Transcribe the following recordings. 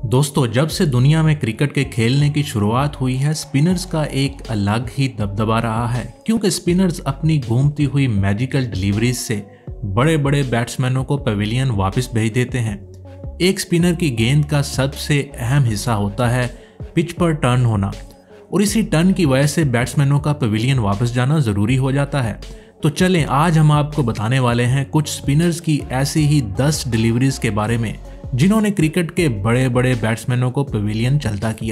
दोस्तों, जब से दुनिया में क्रिकेट के खेलने की शुरुआत हुई है, स्पिनर्स का एक अलग ही दबदबा रहा है, क्योंकि स्पिनर्स अपनी घूमती हुई मैजिकल डिलीवरीज से बड़े बड़े बैट्समैनों को पवेलियन वापस भेज देते हैं। एक स्पिनर की गेंद का सबसे अहम हिस्सा होता है पिच पर टर्न होना, और इसी टर्न की वजह से बैट्समैनों का पवेलियन वापस जाना जरूरी हो जाता है। तो चलें, आज हम आपको बताने वाले हैं कुछ स्पिनर्स की ऐसी ही 10 डिलीवरीज के बारे में जिन्होंने क्रिकेट के बड़े बड़े बैट्समैनों को पवेलियन चलता किया।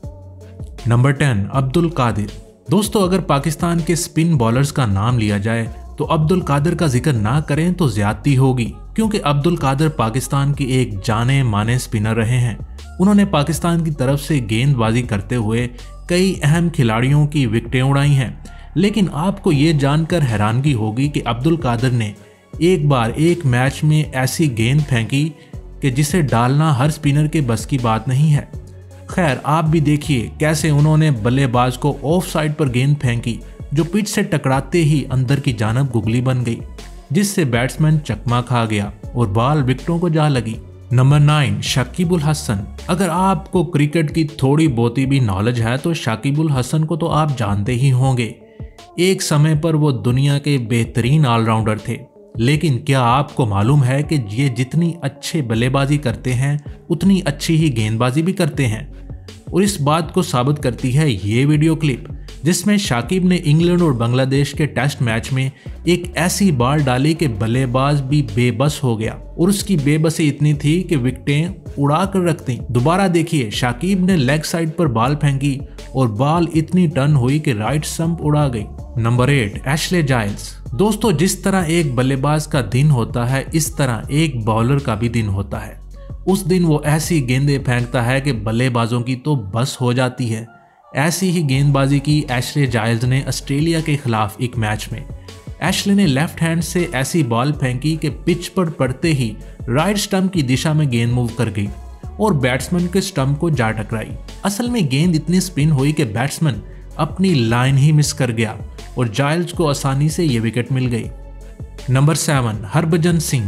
नंबर 10, अब्दुल कादिर। दोस्तों, अगर पाकिस्तान के स्पिन बॉलर्स का नाम लिया जाए तो अब्दुल कादिर का जिक्र ना करें तो ज्यादती होगी, क्योंकि अब्दुल कादिर पाकिस्तान के एक जाने माने स्पिनर रहे हैं। उन्होंने पाकिस्तान की तरफ से गेंदबाजी करते हुए कई अहम खिलाड़ियों की विकेटें उड़ाई हैं। लेकिन आपको ये जानकर हैरानगी होगी कि अब्दुल कादिर ने एक बार एक मैच में ऐसी गेंद फेंकी कि जिसे डालना हर स्पिनर के बस की बात नहीं है। खैर, आप भी देखिए कैसे उन्होंने बल्लेबाज को ऑफ साइड पर गेंद फेंकी, जो पिच से टकराते ही अंदर की जानब गुगली बन गई, जिससे बैट्समैन चकमा खा गया और बॉल विकेटों को जा लगी। नंबर 9, शाकिब अल हसन। अगर आपको क्रिकेट की थोड़ी बहुती भी नॉलेज है तो शाकिब अल हसन को तो आप जानते ही होंगे। एक समय पर वो दुनिया के बेहतरीन ऑलराउंडर थे, लेकिन क्या आपको मालूम है कि ये जितनी अच्छे बल्लेबाजी करते हैं उतनी अच्छी ही गेंदबाजी भी करते हैं। और इस बात को साबित करती है ये वीडियो क्लिप, जिसमें शाकिब ने इंग्लैंड और बांग्लादेश के टेस्ट मैच में एक ऐसी बॉल डाली कि बल्लेबाज भी बेबस हो गया, और उसकी बेबसी इतनी थी कि विकेटें उड़ा कर रख दी। दोबारा देखिए, शाकिब ने लेग साइड पर बॉल फेंकी और बॉल इतनी टर्न हुई कि राइट स्टंप उड़ा गई। Number 8, Ashley Giles. दोस्तों, जिस तरह एक बल्लेबाज का दिन होता है, इस तरह एक बॉलर का भी दिन होता है। उस दिन वो ऐसी गेंदें फेंकता है कि बल्लेबाजों की तो बस हो जाती है। ऐसी ही गेंदबाजी की एशले जाइल्स ने ऑस्ट्रेलिया के खिलाफ एक मैच में। एशले ने लेफ्ट हैंड से ऐसी बॉल फेंकी कि पिच पर पड़ते ही राइट स्टंप की दिशा में गेंद मूव कर गई और बैट्समैन के स्टंप को जा टकराई। असल में गेंद इतनी स्पिन हुई कि बैट्समैन अपनी लाइन ही मिस कर गया और जाइल्स को आसानी से ये विकेट मिल गई। नंबर 7, हरभजन सिंह।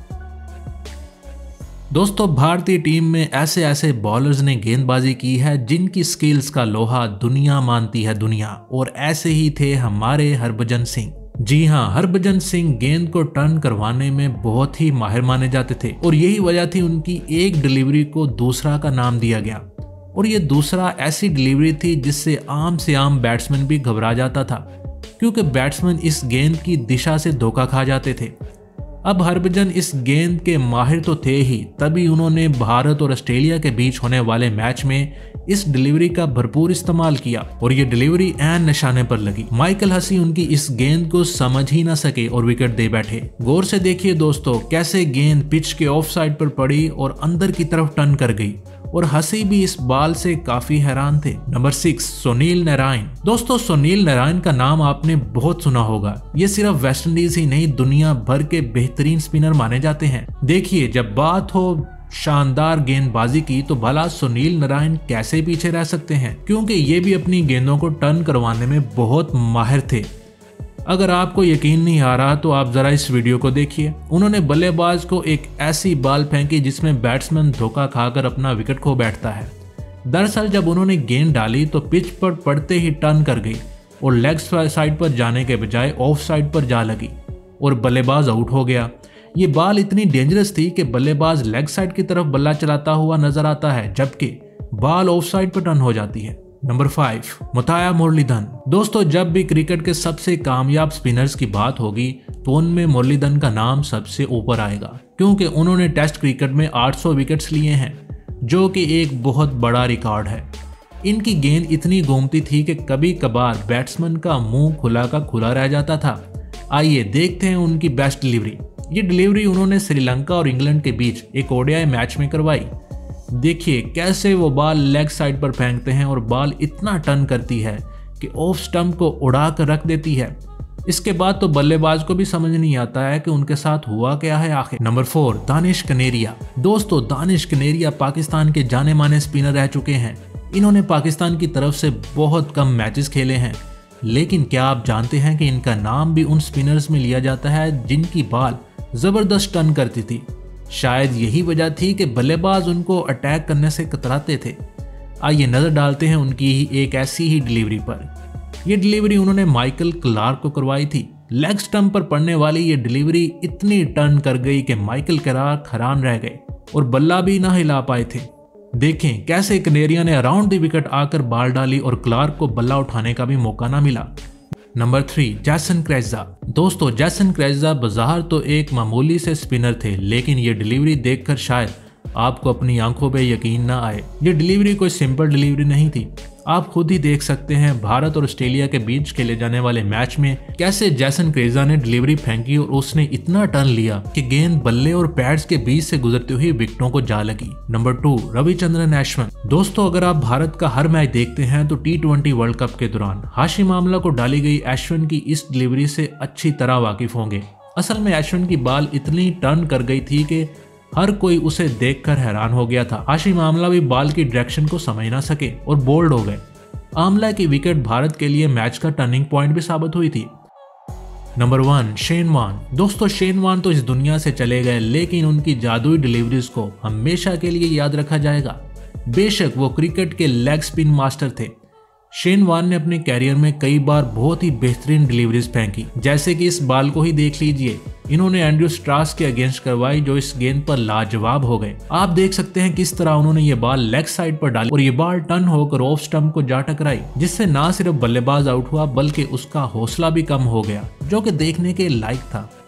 दोस्तों, भारतीय टीम में ऐसे ऐसे बॉलर्स ने गेंदबाजी की है जिनकी स्किल्स का लोहा दुनिया मानती है दुनिया, और ऐसे ही थे हमारे हरभजन सिंह। जी हाँ, हरभजन सिंह गेंद को टर्न करवाने में बहुत ही माहिर माने जाते थे, और यही वजह थी उनकी एक डिलीवरी को दूसरा का नाम दिया गया। और ये दूसरा ऐसी डिलीवरी थी जिससे आम से आम बैट्समैन भी घबरा जाता था, क्योंकि बैट्समैन इस गेंद की दिशा से धोखा खा जाते थे। अब हरभजन इस गेंद के माहिर तो थे ही, तभी उन्होंने भारत और ऑस्ट्रेलिया के बीच होने वाले मैच में इस डिलीवरी का भरपूर इस्तेमाल किया, और ये डिलीवरी ऐन निशाने पर लगी। माइकल हसी उनकी इस गेंद को समझ ही ना सके और विकेट दे बैठे। गौर से देखिए दोस्तों, कैसे गेंद पिच के ऑफ साइड पर पड़ी और अंदर की तरफ टर्न कर गई, और हसी भी इस बॉल से काफी हैरान थे। नंबर 6, सुनील नारायण। दोस्तों, सुनील नारायण का नाम आपने बहुत सुना होगा। ये सिर्फ वेस्ट इंडीज ही नहीं, दुनिया भर के बेहतरीन स्पिनर माने जाते हैं। देखिए, जब बात हो शानदार गेंदबाजी की तो भला सुनील नारायण कैसे पीछे रह सकते हैं, क्योंकि ये भी अपनी गेंदों को टर्न करवाने में बहुत माहिर थे। अगर आपको यकीन नहीं आ रहा तो आप जरा इस वीडियो को देखिए। उन्होंने बल्लेबाज को एक ऐसी बॉल फेंकी जिसमें बैट्समैन धोखा खाकर अपना विकेट खो बैठता है। दरअसल जब उन्होंने गेंद डाली तो पिच पर पड़ते ही टर्न कर गई और लेग साइड पर जाने के बजाय ऑफ साइड पर जा लगी और बल्लेबाज आउट हो गया। ये बॉल इतनी डेंजरस थी कि बल्लेबाज लेग साइड की तरफ बल्ला चलाता हुआ नजर आता है, जबकि बॉल ऑफ साइड पर टर्न हो जाती है। नंबर 5, मुथाया मुरलीधरन। दोस्तों, जब भी क्रिकेट के सबसे कामयाब स्पिनर्स की बात होगी तो उनमें मुरलीधरन का नाम सबसे ऊपर आएगा, क्योंकि उन्होंने टेस्ट क्रिकेट में 800 विकेट्स लिए हैं, जो कि एक बहुत बड़ा रिकॉर्ड है। इनकी गेंद इतनी घूमती थी कि कभी कभार बैट्समैन का मुंह खुला का खुला रह जाता था। आइए देखते हैं उनकी बेस्ट डिलीवरी। ये डिलीवरी उन्होंने श्रीलंका और इंग्लैंड के बीच एक ओडीआई मैच में करवाई। देखिए कैसे वो बॉल लेग साइड पर फेंकते हैं और बॉल इतना टर्न करती है कि ऑफ स्टंप को उड़ा कर रख देती है। इसके बाद तो बल्लेबाज को भी समझ नहीं आता है कि उनके साथ हुआ क्या है आखिर। नंबर 4, दानिश कनेरिया। दोस्तों, दानिश कनेरिया पाकिस्तान के जाने माने स्पिनर रह चुके हैं। इन्होंने पाकिस्तान की तरफ से बहुत कम मैचेस खेले हैं, लेकिन क्या आप जानते हैं कि इनका नाम भी उन स्पिनर्स में लिया जाता है जिनकी बॉल जबरदस्त टर्न करती थी। शायद यही वजह थी कि बल्लेबाज उनको अटैक करने से कतराते थे। आइए नजर डालते हैं उनकी ही एक ऐसी ही डिलीवरी पर। यह डिलीवरी उन्होंने माइकल क्लार्क को करवाई थी। लेग स्टंप पर पड़ने वाली ये डिलीवरी इतनी टर्न कर गई कि माइकल क्लार्क हैरान रह गए और बल्ला भी ना हिला पाए थे। देखें कैसे कनेरिया ने अराउंड द विकेट आकर बॉल डाली और क्लार्क को बल्ला उठाने का भी मौका ना मिला। नंबर 3, जैसन क्रेजा। दोस्तों, जैसन क्रेजा बाजार तो एक मामूली से स्पिनर थे, लेकिन ये डिलीवरी देखकर शायद आपको अपनी आंखों पे यकीन ना आए। ये डिलीवरी कोई सिंपल डिलीवरी नहीं थी। आप खुद ही देख सकते हैं भारत और ऑस्ट्रेलिया के बीच खेले जाने वाले मैच में कैसे जैसन क्रेजा ने डिलीवरी फेंकी और उसने इतना टर्न लिया कि गेंद बल्ले और पैड्स के बीच से गुजरती हुई विकेटों को जा लगी। नंबर 2, रविचंद्रन अश्विन। दोस्तों, अगर आप भारत का हर मैच देखते हैं तो T20 वर्ल्ड कप के दौरान हाशिम आमला को डाली गई अश्विन की इस डिलीवरी से अच्छी तरह वाकिफ होंगे। असल में अश्विन की बॉल इतनी टर्न कर गई थी कि हर कोई उसे देखकर हैरान हो गया था। हाशिम आमला भी बॉल की डायरेक्शन को समझ ना सके और बोल्ड हो गए। आमला की विकेट भारत के लिए मैच का टर्निंग पॉइंट भी साबित हुई थी। Number 1, Shane Warne. दोस्तों, शेन वॉर्न तो इस दुनिया से चले गए, लेकिन उनकी जादुई डिलीवरीज को हमेशा के लिए याद रखा जाएगा। बेशक वो क्रिकेट के लेग स्पिन मास्टर थे। शेन वॉर्न ने अपने कैरियर में कई बार बहुत ही बेहतरीन डिलीवरीज फेंकी, जैसे कि इस बॉल को ही देख लीजिए। इन्होंने एंड्रयू स्ट्रास के अगेंस्ट करवाई जो इस गेंद पर लाजवाब हो गए। आप देख सकते हैं किस तरह उन्होंने ये बॉल लेग साइड पर डाली और ये बॉल टर्न होकर ऑफ स्टंप को जा टकराई, जिससे ना सिर्फ बल्लेबाज आउट हुआ बल्कि उसका हौसला भी कम हो गया, जो कि देखने के लायक था।